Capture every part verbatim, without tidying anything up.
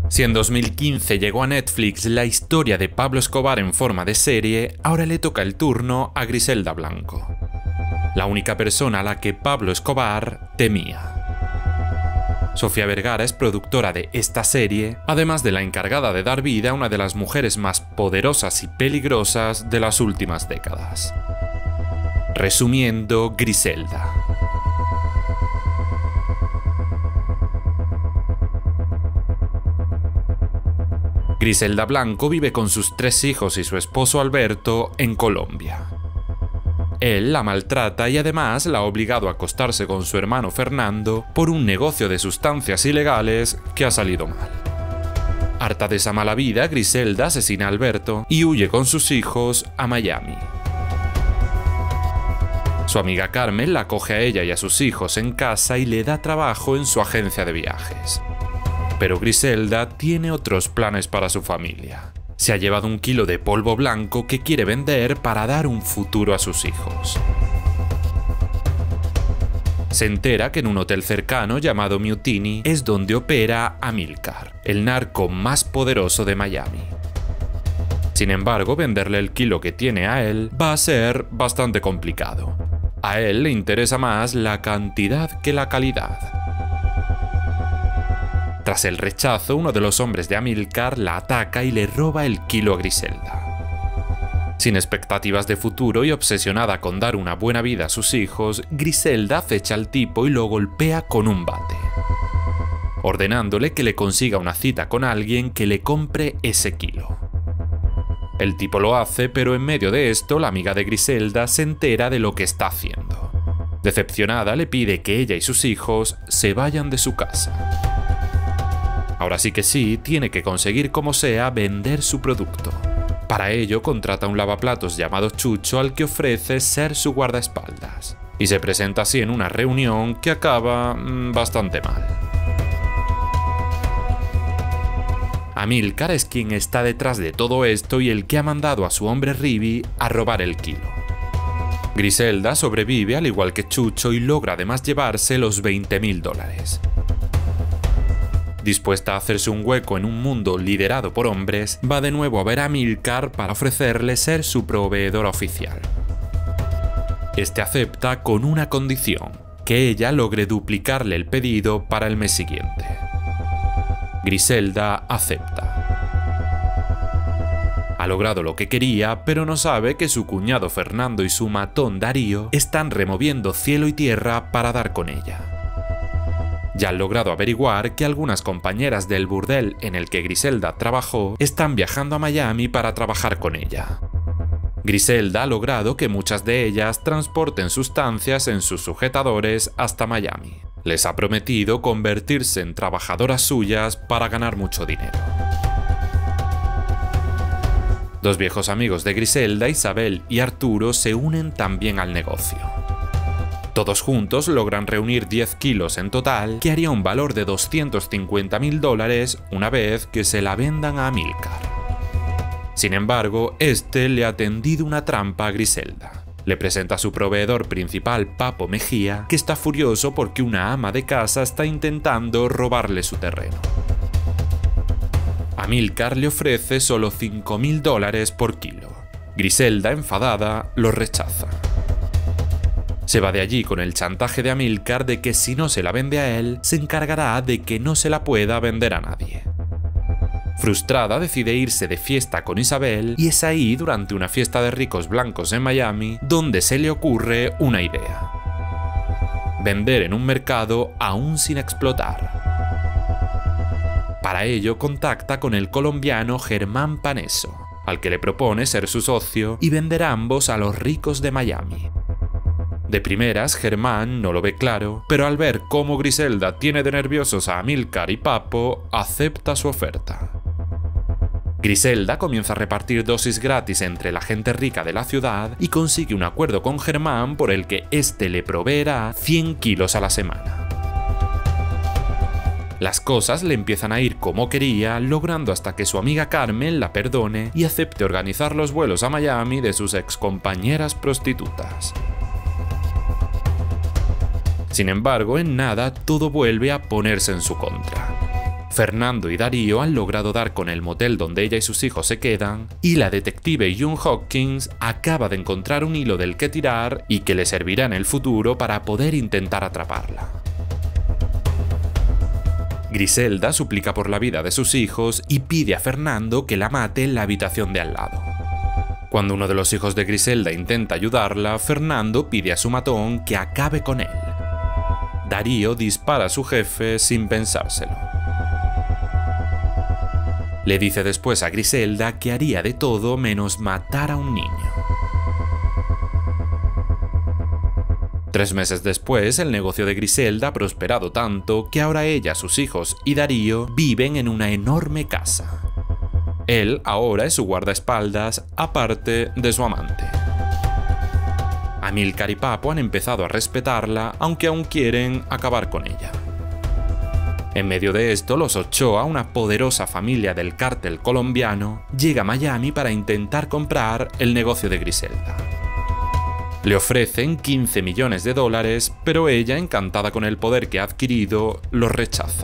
Si en dos mil quince llegó a Netflix la historia de Pablo Escobar en forma de serie, ahora le toca el turno a Griselda Blanco, la única persona a la que Pablo Escobar temía. Sofía Vergara es productora de esta serie, además de la encargada de dar vida a una de las mujeres más poderosas y peligrosas de las últimas décadas. Resumiendo, Griselda. Griselda Blanco vive con sus tres hijos y su esposo Alberto en Colombia. Él la maltrata y además la ha obligado a acostarse con su hermano Fernando por un negocio de sustancias ilegales que ha salido mal. Harta de esa mala vida, Griselda asesina a Alberto y huye con sus hijos a Miami. Su amiga Carmen la acoge a ella y a sus hijos en casa y le da trabajo en su agencia de viajes. Pero Griselda tiene otros planes para su familia. Se ha llevado un kilo de polvo blanco que quiere vender para dar un futuro a sus hijos. Se entera que en un hotel cercano llamado Mutiny es donde opera Amílcar, el narco más poderoso de Miami. Sin embargo, venderle el kilo que tiene a él va a ser bastante complicado. A él le interesa más la cantidad que la calidad. Tras el rechazo, uno de los hombres de Amílcar la ataca y le roba el kilo a Griselda. Sin expectativas de futuro y obsesionada con dar una buena vida a sus hijos, Griselda acecha al tipo y lo golpea con un bate, ordenándole que le consiga una cita con alguien que le compre ese kilo. El tipo lo hace, pero en medio de esto, la amiga de Griselda se entera de lo que está haciendo. Decepcionada, le pide que ella y sus hijos se vayan de su casa. Ahora sí que sí, tiene que conseguir como sea vender su producto. Para ello contrata a un lavaplatos llamado Chucho al que ofrece ser su guardaespaldas. Y se presenta así en una reunión que acaba mmm, bastante mal. Amílcar es quien está detrás de todo esto y el que ha mandado a su hombre Rivi a robar el kilo. Griselda sobrevive al igual que Chucho y logra además llevarse los veinte mil dólares. Dispuesta a hacerse un hueco en un mundo liderado por hombres, va de nuevo a ver a Amílcar para ofrecerle ser su proveedor oficial. Este acepta con una condición, que ella logre duplicarle el pedido para el mes siguiente. Griselda acepta. Ha logrado lo que quería, pero no sabe que su cuñado Fernando y su matón Darío están removiendo cielo y tierra para dar con ella. Ya han logrado averiguar que algunas compañeras del burdel en el que Griselda trabajó están viajando a Miami para trabajar con ella. Griselda ha logrado que muchas de ellas transporten sustancias en sus sujetadores hasta Miami. Les ha prometido convertirse en trabajadoras suyas para ganar mucho dinero. Dos viejos amigos de Griselda, Isabel y Arturo, se unen también al negocio. Todos juntos logran reunir diez kilos en total, que haría un valor de doscientos cincuenta mil dólares una vez que se la vendan a Amílcar. Sin embargo, este le ha tendido una trampa a Griselda. Le presenta a su proveedor principal, Papo Mejía, que está furioso porque una ama de casa está intentando robarle su terreno. Amílcar le ofrece solo cinco mil dólares por kilo. Griselda, enfadada, lo rechaza. Se va de allí con el chantaje de Amílcar de que si no se la vende a él, se encargará de que no se la pueda vender a nadie. Frustrada, decide irse de fiesta con Isabel y es ahí, durante una fiesta de ricos blancos en Miami, donde se le ocurre una idea: vender en un mercado aún sin explotar. Para ello contacta con el colombiano Germán Paneso, al que le propone ser su socio y vender a ambos a los ricos de Miami. De primeras, Germán no lo ve claro, pero al ver cómo Griselda tiene de nerviosos a Amílcar y Papo, acepta su oferta. Griselda comienza a repartir dosis gratis entre la gente rica de la ciudad y consigue un acuerdo con Germán por el que éste le proveerá cien kilos a la semana. Las cosas le empiezan a ir como quería, logrando hasta que su amiga Carmen la perdone y acepte organizar los vuelos a Miami de sus excompañeras prostitutas. Sin embargo, en nada todo vuelve a ponerse en su contra. Fernando y Darío han logrado dar con el motel donde ella y sus hijos se quedan, y la detective June Hawkins acaba de encontrar un hilo del que tirar y que le servirá en el futuro para poder intentar atraparla. Griselda suplica por la vida de sus hijos y pide a Fernando que la mate en la habitación de al lado. Cuando uno de los hijos de Griselda intenta ayudarla, Fernando pide a su matón que acabe con él. Darío dispara a su jefe sin pensárselo. Le dice después a Griselda que haría de todo menos matar a un niño. Tres meses después, el negocio de Griselda ha prosperado tanto que ahora ella, sus hijos y Darío viven en una enorme casa. Él ahora es su guardaespaldas, aparte de su amante. Amílcar y Papo han empezado a respetarla, aunque aún quieren acabar con ella. En medio de esto, los Ochoa, una poderosa familia del cártel colombiano, llega a Miami para intentar comprar el negocio de Griselda. Le ofrecen quince millones de dólares, pero ella, encantada con el poder que ha adquirido, los rechaza.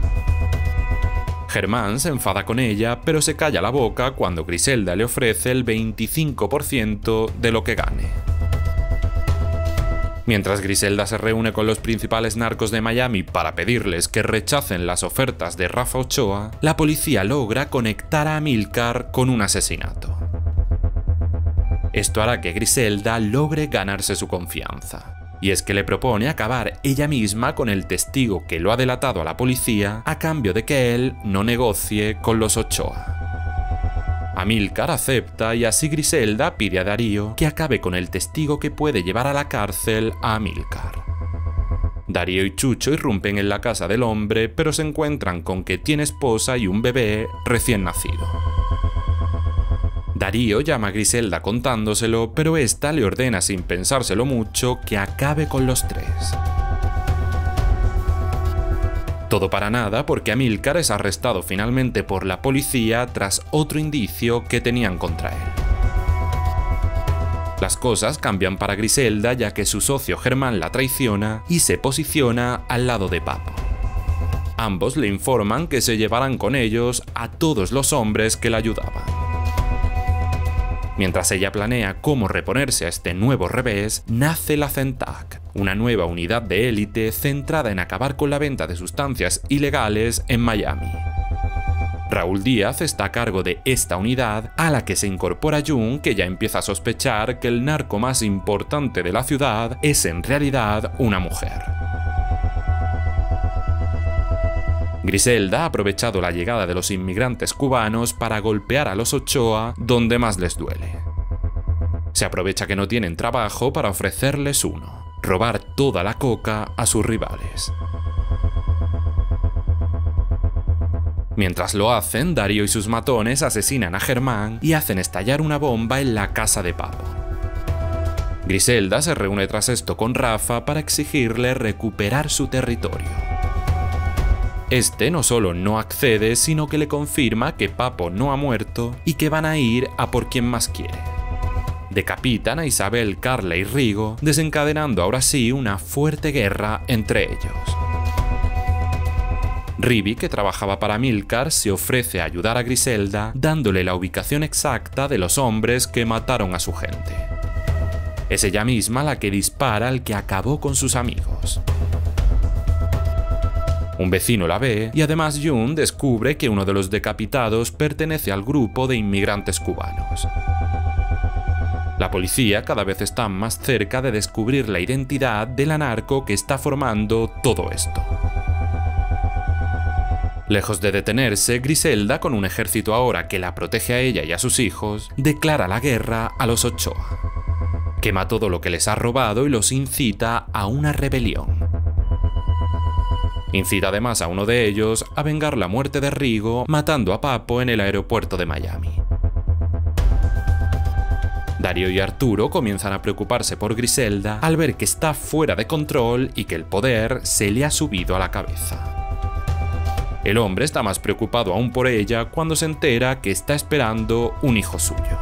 Germán se enfada con ella, pero se calla la boca cuando Griselda le ofrece el veinticinco por ciento de lo que gane. Mientras Griselda se reúne con los principales narcos de Miami para pedirles que rechacen las ofertas de Rafa Ochoa, la policía logra conectar a Amílcar con un asesinato. Esto hará que Griselda logre ganarse su confianza, y es que le propone acabar ella misma con el testigo que lo ha delatado a la policía a cambio de que él no negocie con los Ochoa. Amílcar acepta y así Griselda pide a Darío que acabe con el testigo que puede llevar a la cárcel a Amílcar. Darío y Chucho irrumpen en la casa del hombre, pero se encuentran con que tiene esposa y un bebé recién nacido. Darío llama a Griselda contándoselo, pero esta le ordena sin pensárselo mucho que acabe con los tres. Todo para nada porque Amílcar es arrestado finalmente por la policía tras otro indicio que tenían contra él. Las cosas cambian para Griselda ya que su socio Germán la traiciona y se posiciona al lado de Papo. Ambos le informan que se llevarán con ellos a todos los hombres que la ayudaban. Mientras ella planea cómo reponerse a este nuevo revés, nace la CENTAC, una nueva unidad de élite centrada en acabar con la venta de sustancias ilegales en Miami. Raúl Díaz está a cargo de esta unidad, a la que se incorpora June, que ya empieza a sospechar que el narco más importante de la ciudad es en realidad una mujer. Griselda ha aprovechado la llegada de los inmigrantes cubanos para golpear a los Ochoa donde más les duele. Se aprovecha que no tienen trabajo para ofrecerles uno: robar toda la coca a sus rivales. Mientras lo hacen, Darío y sus matones asesinan a Germán y hacen estallar una bomba en la casa de Papo. Griselda se reúne tras esto con Rafa para exigirle recuperar su territorio. Este no solo no accede, sino que le confirma que Papo no ha muerto y que van a ir a por quien más quiere. Decapitan a Isabel, Carla y Rigo, desencadenando ahora sí una fuerte guerra entre ellos. Ribi, que trabajaba para Amílcar, se ofrece a ayudar a Griselda dándole la ubicación exacta de los hombres que mataron a su gente. Es ella misma la que dispara al que acabó con sus amigos. Un vecino la ve y además June descubre que uno de los decapitados pertenece al grupo de inmigrantes cubanos. La policía cada vez está más cerca de descubrir la identidad del narco que está formando todo esto. Lejos de detenerse, Griselda, con un ejército ahora que la protege a ella y a sus hijos, declara la guerra a los Ochoa. Quema todo lo que les ha robado y los incita a una rebelión. Incita además a uno de ellos a vengar la muerte de Rigo matando a Papo en el aeropuerto de Miami. Darío y Arturo comienzan a preocuparse por Griselda al ver que está fuera de control y que el poder se le ha subido a la cabeza. El hombre está más preocupado aún por ella cuando se entera que está esperando un hijo suyo.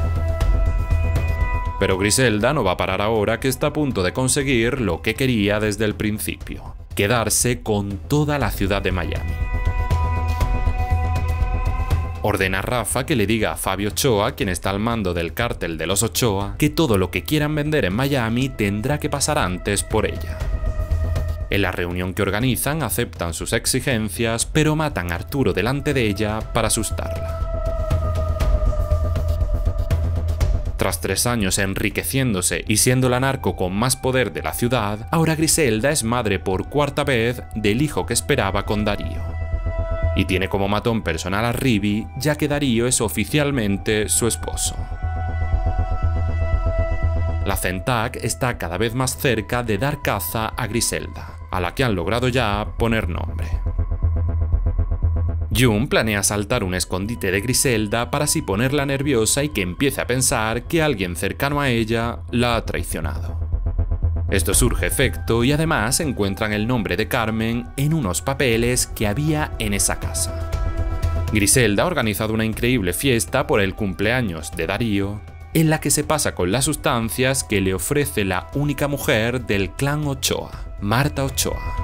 Pero Griselda no va a parar ahora que está a punto de conseguir lo que quería desde el principio: quedarse con toda la ciudad de Miami. Ordena a Rafa que le diga a Fabio Ochoa, quien está al mando del cártel de los Ochoa, que todo lo que quieran vender en Miami tendrá que pasar antes por ella. En la reunión que organizan aceptan sus exigencias, pero matan a Arturo delante de ella para asustarla. Tras tres años enriqueciéndose y siendo la narco con más poder de la ciudad, ahora Griselda es madre por cuarta vez del hijo que esperaba con Darío. Y tiene como matón personal a Rivi, ya que Darío es oficialmente su esposo. La CENTAC está cada vez más cerca de dar caza a Griselda, a la que han logrado ya poner nombre. June planea asaltar un escondite de Griselda para así ponerla nerviosa y que empiece a pensar que alguien cercano a ella la ha traicionado. Esto surge efecto y además encuentran el nombre de Carmen en unos papeles que había en esa casa. Griselda ha organizado una increíble fiesta por el cumpleaños de Darío, en la que se pasa con las sustancias que le ofrece la única mujer del clan Ochoa, Marta Ochoa.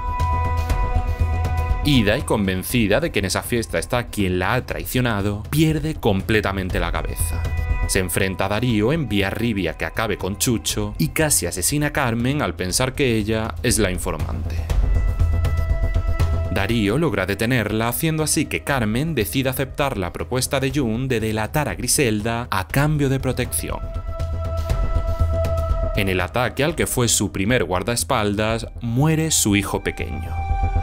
Ida y convencida de que en esa fiesta está quien la ha traicionado, pierde completamente la cabeza. Se enfrenta a Darío, envía a Rivi a que acabe con Chucho y casi asesina a Carmen al pensar que ella es la informante. Darío logra detenerla, haciendo así que Carmen decida aceptar la propuesta de June de delatar a Griselda a cambio de protección. En el ataque al que fue su primer guardaespaldas, muere su hijo pequeño.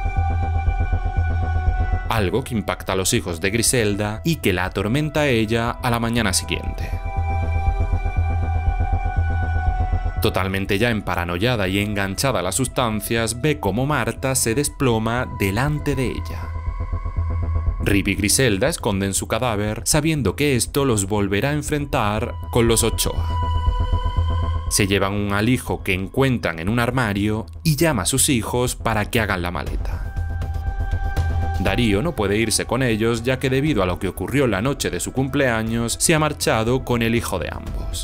Algo que impacta a los hijos de Griselda y que la atormenta a ella a la mañana siguiente. Totalmente ya emparanoiada y enganchada a las sustancias, ve cómo Marta se desploma delante de ella. Rivi y Griselda esconden su cadáver, sabiendo que esto los volverá a enfrentar con los Ochoa. Se llevan un alijo que encuentran en un armario y llama a sus hijos para que hagan la maleta. Darío no puede irse con ellos, ya que debido a lo que ocurrió la noche de su cumpleaños, se ha marchado con el hijo de ambos.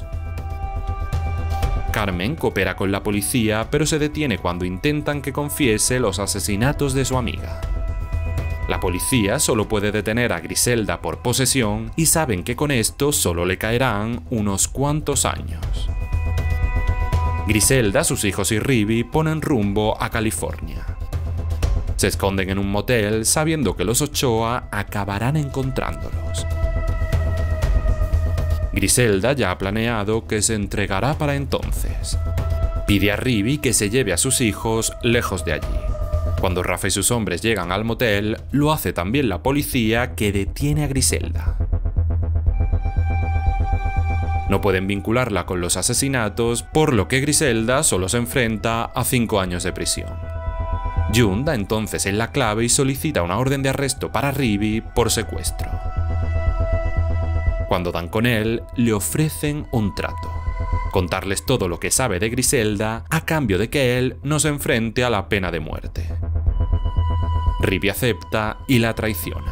Carmen coopera con la policía, pero se detiene cuando intentan que confiese los asesinatos de su amiga. La policía solo puede detener a Griselda por posesión y saben que con esto solo le caerán unos cuantos años. Griselda, sus hijos y Rivi ponen rumbo a California. Se esconden en un motel sabiendo que los Ochoa acabarán encontrándolos. Griselda ya ha planeado que se entregará para entonces. Pide a Rivi que se lleve a sus hijos lejos de allí. Cuando Rafa y sus hombres llegan al motel, lo hace también la policía, que detiene a Griselda. No pueden vincularla con los asesinatos, por lo que Griselda solo se enfrenta a cinco años de prisión. June da entonces en la clave y solicita una orden de arresto para Rivi por secuestro. Cuando dan con él, le ofrecen un trato: contarles todo lo que sabe de Griselda a cambio de que él no se enfrente a la pena de muerte. Rivi acepta y la traiciona.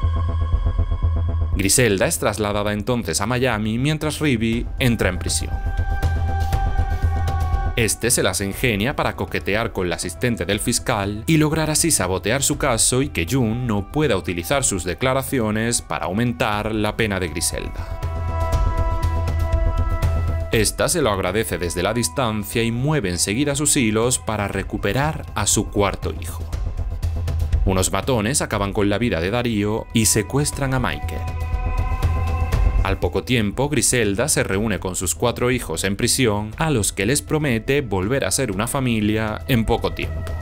Griselda es trasladada entonces a Miami mientras Rivi entra en prisión. Este se las ingenia para coquetear con la asistente del fiscal y lograr así sabotear su caso y que June no pueda utilizar sus declaraciones para aumentar la pena de Griselda. Esta se lo agradece desde la distancia y mueve enseguida sus hilos para recuperar a su cuarto hijo. Unos matones acaban con la vida de Darío y secuestran a Michael. Al poco tiempo, Griselda se reúne con sus cuatro hijos en prisión, a los que les promete volver a ser una familia en poco tiempo.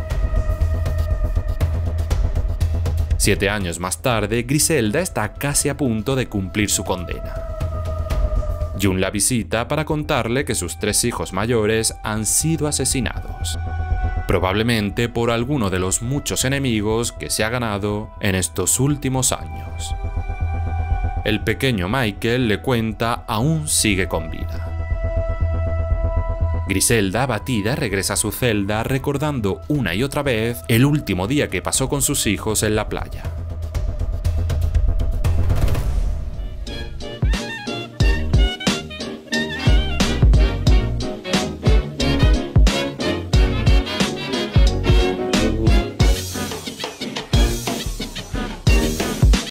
Siete años más tarde, Griselda está casi a punto de cumplir su condena. June la visita para contarle que sus tres hijos mayores han sido asesinados, probablemente por alguno de los muchos enemigos que se ha ganado en estos últimos años. El pequeño Michael le cuenta aún sigue con vida. Griselda, abatida, regresa a su celda recordando una y otra vez el último día que pasó con sus hijos en la playa.